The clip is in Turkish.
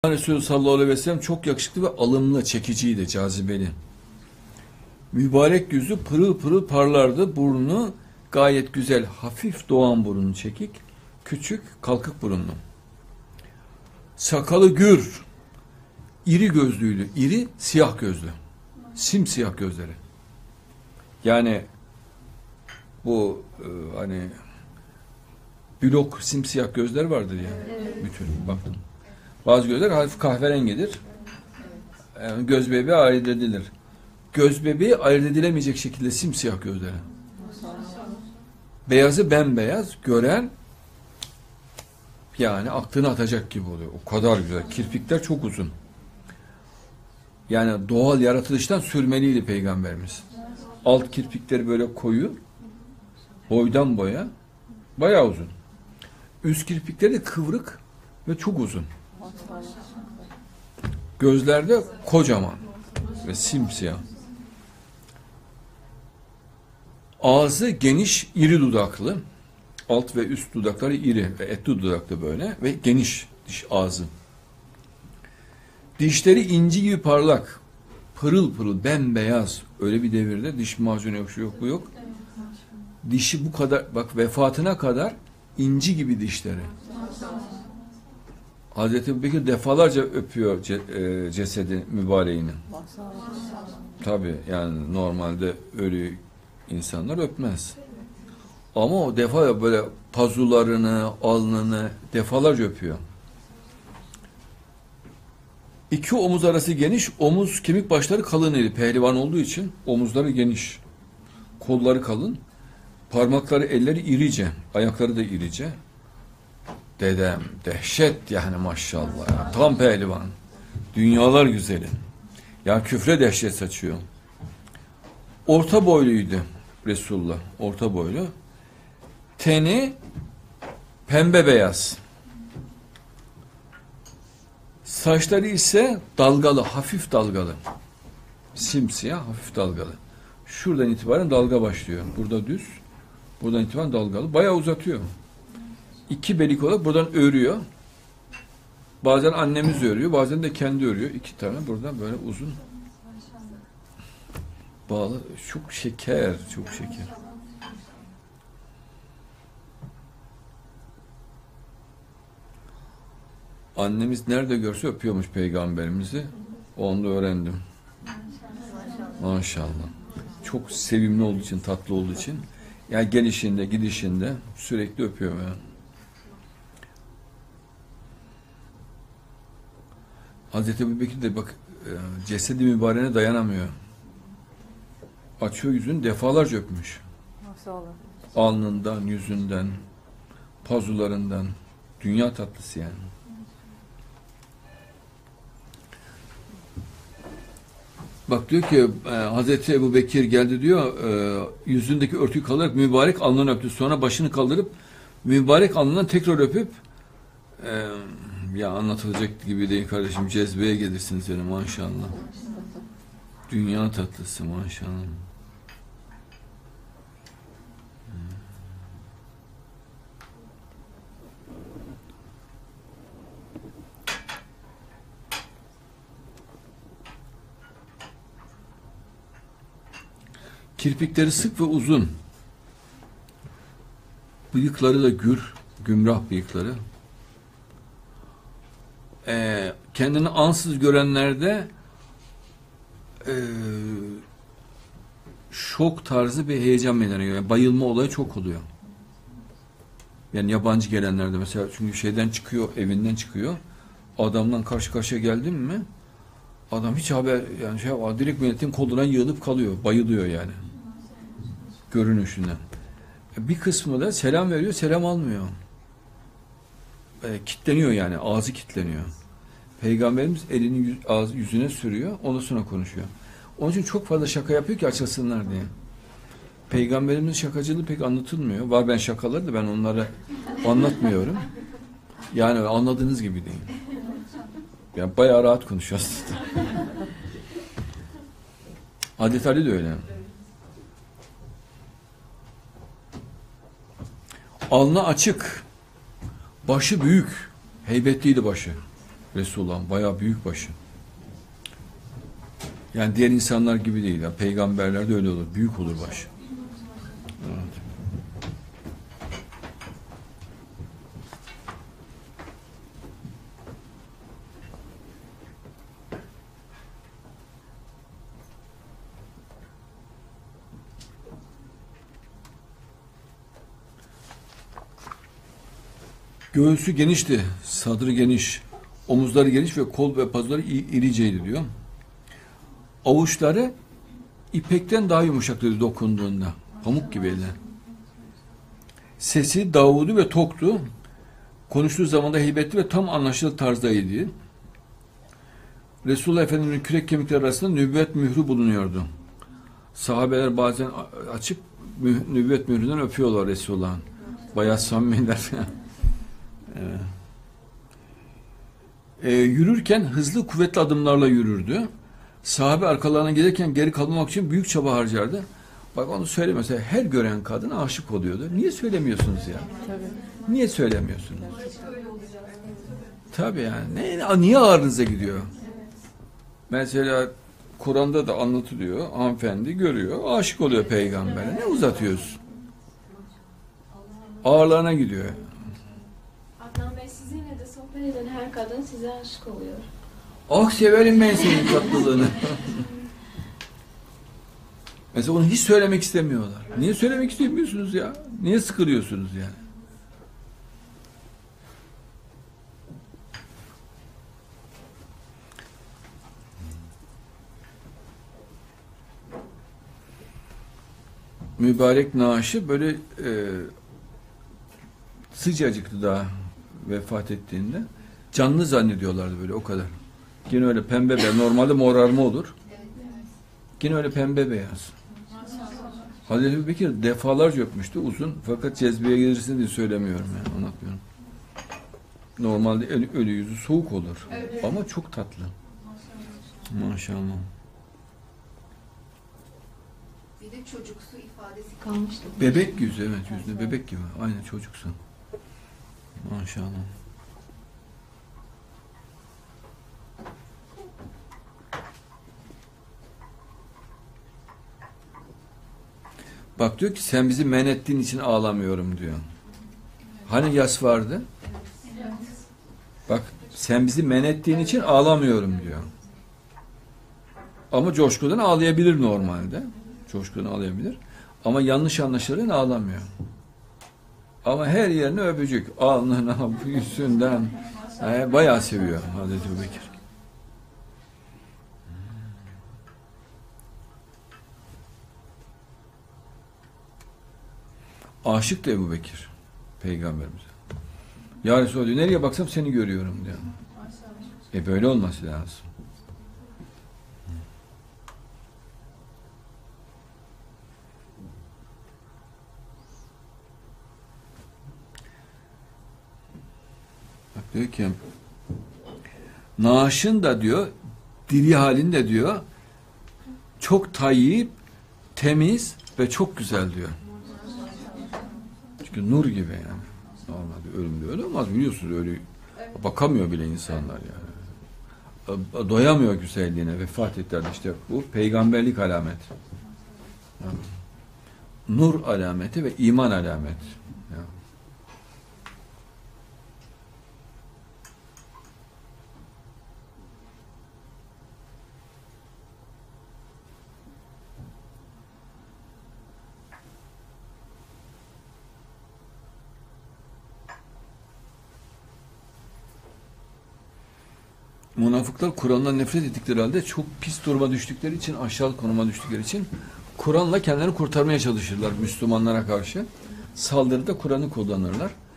Resulü sallallahu aleyhi ve sellem çok yakışıklı ve alımlı, çekiciydi, cazibeli. Mübarek yüzü pırıl pırıl parlardı, burnu gayet güzel, hafif doğan burnu çekik, küçük, kalkık burunlu. Sakalı gür, iri gözlüydü, iri siyah gözlü, simsiyah gözleri. Yani bu hani blok simsiyah gözler vardır ya, bütün baktım. Bazı gözler hafif kahverengidir. Yani göz bebeği ayırt edilir. Göz bebeği ayırt edilemeyecek şekilde simsiyah gözleri. Beyazı bembeyaz, gören yani aklını atacak gibi oluyor. O kadar güzel. Kirpikler çok uzun. Yani doğal yaratılıştan sürmeliydi Peygamberimiz. Alt kirpikleri böyle koyu, boydan boya, bayağı uzun. Üst kirpikleri de kıvrık ve çok uzun. Gözlerde kocaman ve simsiyah. Ağzı geniş, iri dudaklı. Alt ve üst dudakları iri ve etli dudaklı böyle ve geniş diş ağzı. Dişleri inci gibi parlak, pırıl pırıl, bembeyaz. Öyle bir devirde diş macunu yok, şu yok, bu yok. Dişi bu kadar, bak vefatına kadar inci gibi dişleri. Hazreti Ebubekir defalarca öpüyor cesedi mübareğini. Tabii yani normalde ölü insanlar öpmez. Ama o defa böyle pazularını, alnını defalarca öpüyor. İki omuz arası geniş, omuz kemik başları kalın idi. Pehlivan olduğu için omuzları geniş. Kolları kalın. Parmakları, elleri irice. Ayakları da irice. Dedem dehşet yani maşallah. Ya. Tam pehlivan. Dünyalar güzeli. Ya küfre dehşet saçıyor. Orta boyluydu Resulullah. Orta boylu. Teni pembe beyaz. Saçları ise dalgalı, hafif dalgalı. Simsiyah, hafif dalgalı. Şuradan itibaren dalga başlıyor. Burada düz. Buradan itibaren dalgalı. Bayağı uzatıyor. İki belik olarak buradan örüyor. Bazen annemiz örüyor, bazen de kendi örüyor. İki tane buradan böyle uzun bağlı. Çok şeker, çok şeker. Annemiz nerede görse öpüyormuş Peygamberimizi. Onu da öğrendim. Maşallah. Çok sevimli olduğu için, tatlı olduğu için. Yani gelişinde, gidişinde sürekli öpüyor yani. Hazreti Ebubekir de bak cesedi mübareğine dayanamıyor. Açıyor yüzünü, defalarca öpmüş. Maşallah. Alnından, yüzünden, pazularından. Dünya tatlısı yani. Bak diyor ki Hazreti Ebubekir geldi diyor, yüzündeki örtüyü kaldırıp mübarek alnından öptü. Sonra başını kaldırıp mübarek alnından tekrar öpüp ya anlatılacak gibi değil kardeşim, cezbeye gelirsiniz yani maşallah. Dünya tatlısı maşallah. Kirpikleri sık ve uzun. Bıyıkları da gür, gümrah bıyıkları. Kendini ansız görenlerde şok tarzı bir heyecan meydana geliyor. Yani bayılma olayı çok oluyor. Yani yabancı gelenlerde mesela, çünkü şeyden çıkıyor, evinden çıkıyor. Adamdan karşı karşıya geldin mi? Adam hiç haber yani direkt milletin koluna yığılıp kalıyor. Bayılıyor yani. Görünüşünden. Bir kısmı da selam veriyor, selam almıyor. Kitleniyor yani, ağzı kitleniyor. Peygamberimiz elini yüzüne sürüyor, ondan sonra konuşuyor. Onun için çok fazla şaka yapıyor ki açılsınlar diye. Peygamberimizin şakacılığı pek anlatılmıyor. Var ben şakaları da ben onları anlatmıyorum. Yani anladığınız gibi değil. Yani bayağı rahat konuşuyor aslında. Hazreti Ali de öyle. Alnı açık, başı büyük, heybetliydi başı. Resulullah bayağı büyük başı. Yani diğer insanlar gibi değil. Ya. Peygamberler de öyle olur. Büyük olur başı. Evet. Göğsü genişti, sadrı geniş, omuzları geniş ve kol ve pazuları iriceydi diyor. Avuçları ipekten daha yumuşak dedi dokunduğunda. Pamuk gibiydi. Sesi Davud'u ve toktu. Konuştuğu zaman da heybetli ve tam anlaşılır tarzdaydı. Resulullah Efendimiz'in kürek kemikleri arasında nübüvvet mührü bulunuyordu. Sahabeler bazen açıp nübüvvet mühründen öpüyorlar Resulullah'ın. Bayağı samimiler. Evet. Yürürken hızlı kuvvetli adımlarla yürürdü. Sahabe arkalarına gelirken geri kalmamak için büyük çaba harcardı. Bak onu söyle mesela her gören kadın aşık oluyordu. Niye söylemiyorsunuz ya? Tabii. Niye söylemiyorsunuz? Tabii yani. Niye ağrınıza gidiyor? Mesela Kur'an'da da anlatılıyor. Hanımefendi görüyor. Aşık oluyor peygambere. Ne uzatıyorsun? Ağırlarına gidiyor. Adnan Bey, sizinle de sohbet eden her kadın size aşık oluyor. Ah severim ben senin tatlılığını. Mesela onu hiç söylemek istemiyorlar. Niye söylemek istemiyorsunuz ya? Niye sıkılıyorsunuz yani? Mübarek naaşı böyle sıcacıktı daha vefat ettiğinde. Canlı zannediyorlardı böyle o kadar. Yine öyle pembe beyaz. Normalde morarma olur. Yine öyle pembe beyaz. Hazreti Ebubekir defalarca öpmüştü uzun. Fakat cezbeye gelirsin diye söylemiyorum yani anlatmıyorum. Normalde ölü yüzü soğuk olur. Ama çok tatlı. Maşallah. Bir de çocuksu ifadesi kalmıştı. Bebek yüzü evet yüzünde bebek gibi. Aynen çocuksun. Maşallah. Bak diyor ki sen bizi men ettiğin için ağlamıyorum diyor. Hani yas vardı? Bak sen bizi men ettiğin için ağlamıyorum diyor. Ama coşkudan ağlayabilir normalde. Coşkudan ağlayabilir. Ama yanlış anlaşılırken ağlamıyor. Ama her yerine öpücük. Alnına, yüzünden. Bayağı seviyor Hazreti Ebubekir. Aşık da Ebubekir Peygamberimize. Ya Resulallah diyor, nereye baksam seni görüyorum diyor. Böyle olması lazım. Bak diyor ki naaşın da diyor diri halinde diyor çok tayyip, temiz ve çok güzel diyor. Çünkü nur gibi yani. Normalde ölümde öyle olmaz biliyorsunuz öyle bakamıyor bile insanlar yani. Doyamıyor güzelliğine vefat ettiler işte bu peygamberlik alameti. Yani, nur alameti ve iman alameti. Yani. Münafıklar Kur'an'dan nefret ettikleri halde çok pis duruma düştükleri için, aşağı konuma düştükleri için Kur'an'la kendilerini kurtarmaya çalışırlar Müslümanlara karşı. Saldırıda Kur'an'ı kullanırlar.